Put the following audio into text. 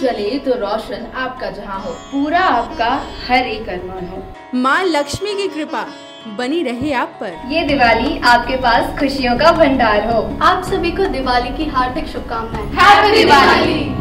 जले तो रोशन आपका जहां हो, पूरा आपका हर एक अरमान हो। माँ लक्ष्मी की कृपा बनी रहे आप पर। ये दिवाली आपके पास खुशियों का भंडार हो। आप सभी को दिवाली की हार्दिक शुभकामनाएं। हैप्पी दिवाली।